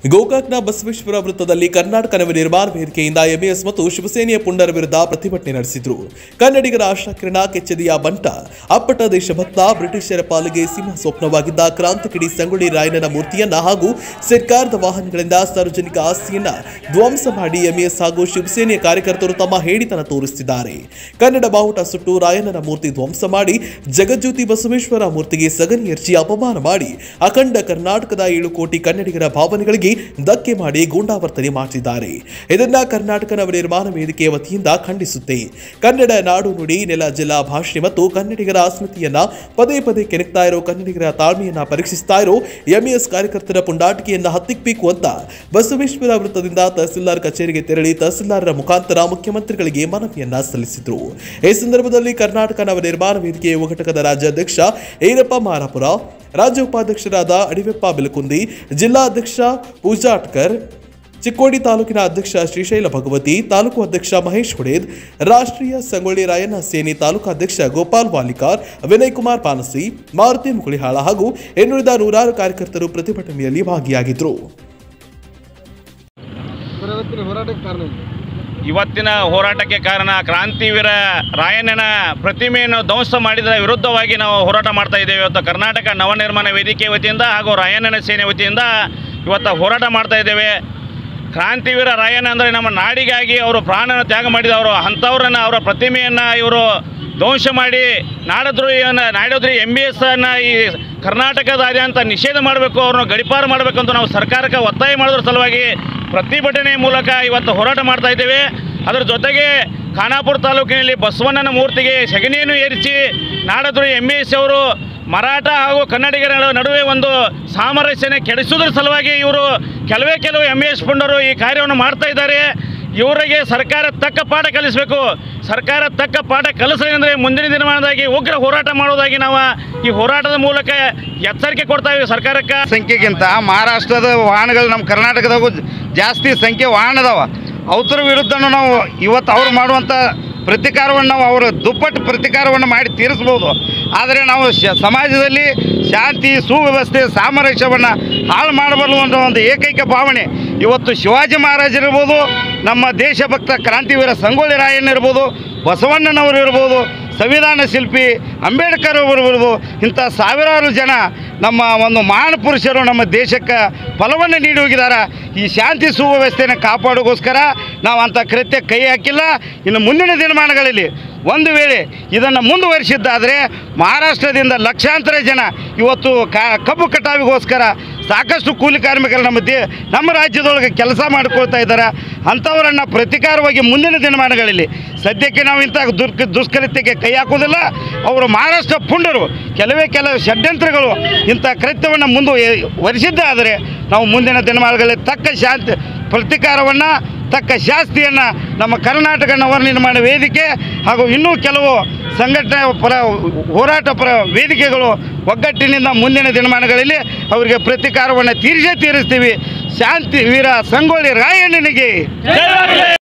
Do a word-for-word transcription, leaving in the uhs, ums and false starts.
ಗೋಕಾಕ್ನ ಬಸವೇಶ್ವರ ವೃತ್ತದಲ್ಲಿ ಕರ್ನಾಟಕ ನವ ನಿರ್ಮಾಣ ವೇದಿಕೆಯಿಂದ ಎಂಇಎಸ್ ಮತ್ತು ಶಿವಸೇನೆಯ ಪುಂಡರ ವಿರುದ್ಧ ಪ್ರತಿಭಟನೆ ನಡೆಸಿದರು. ಕನ್ನಡಿಗರ ಆಶಾಕಿರಣ ಕೆಚ್ಚೆದೆಯ ಬಂಟ ಅಪ್ಪಟ ದೇಶಭಕ್ತ ಬ್ರಿಟಿಷರ ಪಾಲಿಗೆ ಸಿಂಹ ಸ್ವಪ್ನವಾಗಿದ್ದ ಕ್ರಾಂತಿಕಿಡಿ ಸಂಗೊಳ್ಳಿ ರಾಯಣ್ಣನ ಮೂರ್ತಿಯನ್ನ ಹಾಗೂ ಸರ್ಕಾರದ ವಾಹನಗಳಿಂದ ಸಾರ್ವಜನಿಕ ಆಸ್ತಿಯನ್ನ ಧ್ವಂಸ ಮಾಡಿ ಎಂಇಎಸ್ ಹಾಗೂ ಶಿವಸೇನೆಯ ಕಾರ್ಯಕರ್ತರು ತಮ್ಮ ಹೇಡಿತನ ತೋರಿಸುತ್ತಿದ್ದಾರೆ. ಕನ್ನಡ ಬಾವುಟ ಸುಟ್ಟು ರಾಯಣ್ಣನ ಮೂರ್ತಿ ಧ್ವಂಸ ಮಾಡಿ ಜಗಜ್ಯೋತಿ ಬಸವೇಶ್ವರ ಮೂರ್ತಿಗೆ ಸಗಣಿ ಎರಚಿ ಅಪಮಾನ ಮಾಡಿ ಅಖಂಡ ಕರ್ನಾಟಕದ ಏಳು ಕೋಟಿ ಕನ್ನಡಿಗರ ಭಾವನೆಗಳಿಗೆ ಧಕ್ಕೆ ಮಾಡಿ ಗೂಂಡಾವರ್ತನೆ ಮಾಡುತ್ತಿದ್ದಾರೆ. ಇದನ್ನ ಕರ್ನಾಟಕ ನವ ನಿರ್ಮಾಣ ವೇದಿಕೆಯ ವತಿಯಿಂದ ಖಂಡಿಸುತ್ತೆ. ಕನ್ನಡ ನಾಡು ನುಡಿ ನೆಲ ಜಿಲ್ಲಾ ಭಾಷೆ ಮತ್ತು ಕನ್ನಡಿಗರ ಅಸ್ಮಿತೆಯನ್ನ ಪದೇ ಪದೇ ಕೆಣಕ್ತಾ ಇರೋ ಕನ್ನಡಿಗರ ತಾಳ್ಮೆಯನ್ನ ಪರೀಕ್ಷಿಸ್ತಾ ಇರೋ ಎಂಇಎಸ್ ಕಾರ್ಯಕರ್ತರ ಪುಂಡಾಟಿಕೆಯನ್ನ ಹತ್ತಿಕ್ಕಬೇಕು ಅಂತ ಬಸವೇಶ್ವರ ವೃತ್ತದಿಂದ ತಹಸೀಲ್ದಾರ್ ಕಚೇರಿಗೆ ತೆರಳಿ ತಹಸೀಲ್ದಾರರ ಮುಖಾಂತರ ಮುಖ್ಯಮಂತ್ರಿಗಳಿಗೆ ಮನವಿಯನ್ನ ಸಲ್ಲಿಸಿದರು. ಈ ಸಂದರ್ಭದಲ್ಲಿ ಕರ್ನಾಟಕ ನವ ನಿರ್ಮಾಣ ವೇದಿಕೆ ಯುವ ಘಟಕದ ರಾಜ್ಯಾಧ್ಯಕ್ಷ ಈರಪ್ಪ ಮಾರಾಪುರ, ರಾಜ್ಯ ಉಪಾಧ್ಯಕ್ಷರಾದ ಅಡಿವೆಪ್ಪ ಬೆಲಕುಂದಿ, ಜಿಲ್ಲಾ ಅಧ್ಯಕ್ಷ ಪೂಜಾಟ್ಕರ್, ಚಿಕ್ಕೋಡಿ ತಾಲೂಕಿನ ಅಧ್ಯಕ್ಷ ಶ್ರೀಶೈಲ ಭಗವತಿ, ತಾಲೂಕು ಅಧ್ಯಕ್ಷ ಮಹೇಶ್ ಹುಡೇದ್, ರಾಷ್ಟ್ರೀಯ ಸಂಗೊಳ್ಳಿ ರಾಯಣ್ಣ ಸೇನೆ ತಾಲೂಕು ಅಧ್ಯಕ್ಷ ಗೋಪಾಲ್ ವಾಲಿಕಾರ್, ವಿನಯ್ ಕುಮಾರ್ ಪಾನಸಿ, ಮಾರುತಿ ಮುಕುಳಿಹಾಳ ಹಾಗೂ ಇನ್ನುಳಿದ ನೂರಾರು ಕಾರ್ಯಕರ್ತರು ಪ್ರತಿಭಟನೆಯಲ್ಲಿ ಭಾಗಿಯಾಗಿದ್ದರು. ಇವತ್ತಿನ ಹೋರಾಟಕ್ಕೆ ಕಾರಣ ಕ್ರಾಂತಿವೀರ ರಾಯಣ್ಣನ ಪ್ರತಿಮೆಯನ್ನು ಧ್ವಂಸ ಮಾಡಿದ ವಿರುದ್ಧವಾಗಿ ನಾವು ಹೋರಾಟ ಮಾಡ್ತಾ ಇದ್ದೇವೆ. ಇವತ್ತು ಕರ್ನಾಟಕ ನವನಿರ್ಮಾಣ ವೇದಿಕೆ ವತಿಯಿಂದ ಹಾಗೂ ರಾಯಣ್ಣನ ಸೇನೆ ವತಿಯಿಂದ ಇವತ್ತು ಹೋರಾಟ ಮಾಡ್ತಾ ಇದ್ದೇವೆ. ಕ್ರಾಂತಿವೀರ ರಾಯಣ್ಣ ಅಂದರೆ ನಮ್ಮ ನಾಡಿಗಾಗಿ ಅವರು ಪ್ರಾಣನ ತ್ಯಾಗ ಮಾಡಿದವರು. ಅಂಥವ್ರನ್ನ ಅವರ ಪ್ರತಿಮೆಯನ್ನು ಇವರು ಧ್ವಂಸ ಮಾಡಿ ನಾಡದ್ರೋಹಿಯನ್ನು ನಾಡೋದ್ರಿ ಎಮ್ ಬಿ ಎಸ್ ಅನ್ನು ಈ ಕರ್ನಾಟಕದಾದ್ಯಂತ ನಿಷೇಧ ಮಾಡಬೇಕು, ಅವ್ರನ್ನ ಗಡಿಪಾರು ಮಾಡಬೇಕಂತ ನಾವು ಸರ್ಕಾರಕ್ಕೆ ಒತ್ತಾಯ ಮಾಡೋದ್ರ ಸಲುವಾಗಿ ಪ್ರತಿಭಟನೆ ಮೂಲಕ ಇವತ್ತು ಹೋರಾಟ ಮಾಡ್ತಾ ಇದ್ದೇವೆ. ಅದರ ಜೊತೆಗೆ ಖಾನಾಪುರ ತಾಲೂಕಿನಲ್ಲಿ ಬಸವಣ್ಣನ ಮೂರ್ತಿಗೆ ಸಗಣಿಯನ್ನು ಏರಿಸಿ ನಾಡದ್ರೋಹಿ ಎಮ್ ಬಿ ಎಸ್ ಅವರು ಮರಾಠ ಹಾಗೂ ಕನ್ನಡಿಗರ ನಡುವೆ ಒಂದು ಸಾಮರಸ್ಯನ ಕೆಡಿಸುವುದರ ಸಲುವಾಗಿ ಇವರು ಕೆಲವೇ ಕೆಲವು ಎಮ್ ಎಸ್ ಪುಂಡರು ಈ ಕಾರ್ಯವನ್ನು ಮಾಡ್ತಾ ಇದ್ದಾರೆ. ಇವರಿಗೆ ಸರ್ಕಾರ ತಕ್ಕ ಪಾಠ ಕಲಿಸಬೇಕು. ಸರ್ಕಾರ ತಕ್ಕ ಪಾಠ ಕಲಿಸೋದಂದರೆ ಮುಂದಿನ ದಿನಮಾನದಾಗಿ ಉಗ್ರ ಹೋರಾಟ ಮಾಡೋದಾಗಿ ನಾವು ಈ ಹೋರಾಟದ ಮೂಲಕ ಎಚ್ಚರಿಕೆ ಕೊಡ್ತಾ ಇದ್ದೀವಿ ಸರ್ಕಾರಕ್ಕೆ. ಸಂಖ್ಯೆಗಿಂತ ಮಹಾರಾಷ್ಟ್ರದ ವಾಹನಗಳು ನಮ್ಮ ಕರ್ನಾಟಕದಾಗೂ ಜಾಸ್ತಿ ಸಂಖ್ಯೆ ವಾಹನ ಅದಾವ. ಅವರ ವಿರುದ್ಧನೂ ನಾವು ಇವತ್ತು ಅವ್ರು ಮಾಡುವಂಥ ಪ್ರತಿಕಾರವನ್ನು ನಾವು ಅವರ ದುಪ್ಪಟ್ಟು ಪ್ರತಿಕಾರವನ್ನು ಮಾಡಿ ತೀರಿಸ್ಬೋದು. ಆದರೆ ನಾವು ಶ ಸಮಾಜದಲ್ಲಿ ಶಾಂತಿ ಸುವ್ಯವಸ್ಥೆ ಸಾಮರಸ್ಯವನ್ನು ಹಾಳು ಮಾಡಬಾರದು ಅನ್ನೋ ಒಂದು ಏಕೈಕ ಭಾವನೆ ಇವತ್ತು ಶಿವಾಜಿ ಮಹಾರಾಜರಿರ್ಬೋದು, ನಮ್ಮ ದೇಶಭಕ್ತ ಕ್ರಾಂತಿವೀರ ಸಂಗೊಳ್ಳಿ ರಾಯಣ್ಣ ಇರ್ಬೋದು, ಬಸವಣ್ಣನವರು ಇರ್ಬೋದು, ಸಂವಿಧಾನ ಶಿಲ್ಪಿ ಅಂಬೇಡ್ಕರ್ ಅವರು ಇರ್ಬೋದು, ಇಂಥ ಸಾವಿರಾರು ಜನ ನಮ್ಮ ಒಂದು ಮಹಾನ್ ಪುರುಷರು ನಮ್ಮ ದೇಶಕ್ಕೆ ಫಲವನ್ನು ನೀಡಿ ಹೋಗಿದ್ದಾರೆ. ಈ ಶಾಂತಿ ಸುವ್ಯವಸ್ಥೆಯನ್ನು ಕಾಪಾಡೋಗೋಸ್ಕರ ನಾವು ಅಂಥ ಕೃತ್ಯ ಕೈ ಹಾಕಿಲ್ಲ. ಇನ್ನು ಮುಂದಿನ ದಿನಮಾನಗಳಲ್ಲಿ ಒಂದು ವೇಳೆ ಇದನ್ನು ಮುಂದುವರಿಸಿದ್ದಾದರೆ ಮಹಾರಾಷ್ಟ್ರದಿಂದ ಲಕ್ಷಾಂತರ ಜನ ಇವತ್ತು ಕಬ್ಬು ಕಟಾವಿಗೋಸ್ಕರ ಸಾಕಷ್ಟು ಕೂಲಿ ಕಾರ್ಮಿಕರು ನಮ್ಮ ದೇ ನಮ್ಮ ರಾಜ್ಯದೊಳಗೆ ಕೆಲಸ ಮಾಡಿಕೊಳ್ತಾ ಇದ್ದಾರೆ. ಅಂಥವರನ್ನು ಪ್ರತಿಕಾರವಾಗಿ ಮುಂದಿನ ದಿನಮಾನಗಳಲ್ಲಿ ಸದ್ಯಕ್ಕೆ ನಾವು ಇಂಥ ದುರ್ ದುಷ್ಕೃತ್ಯಕ್ಕೆ ಕೈ ಹಾಕೋದಿಲ್ಲ. ಅವರು ಮಹಾರಾಷ್ಟ್ರ ಪುಂಡರು ಕೆಲವೇ ಕೆಲವು ಷಡ್ಯಂತ್ರಗಳು ಇಂಥ ಕೃತ್ಯವನ್ನು ಮುಂದುವರಿಸಿದ್ದಾದರೆ ನಾವು ಮುಂದಿನ ದಿನಮಾನಗಳಲ್ಲಿ ತಕ್ಕ ಶಾಂತಿ ಪ್ರತಿಕಾರವನ್ನು ತಕ್ಕ ಶಾಸ್ತಿಯನ್ನು ನಮ್ಮ ಕರ್ನಾಟಕ ನವನಿರ್ಮಾಣ ವೇದಿಕೆ ಹಾಗೂ ಇನ್ನೂ ಕೆಲವು ಸಂಘಟನೆ ಪರ ಹೋರಾಟ ಪರ ವೇದಿಕೆಗಳು ಒಗ್ಗಟ್ಟಿನಿಂದ ಮುಂದಿನ ದಿನಮಾನಗಳಲ್ಲಿ ಅವರಿಗೆ ಪ್ರತಿಕಾರವನ್ನು ತೀರಿಸೇ ತೀರಿಸ್ತೀವಿ. ಶಾಂತಿ ವೀರ ಸಂಗೊಳ್ಳಿ ರಾಯಣ್ಣನಿಗೆ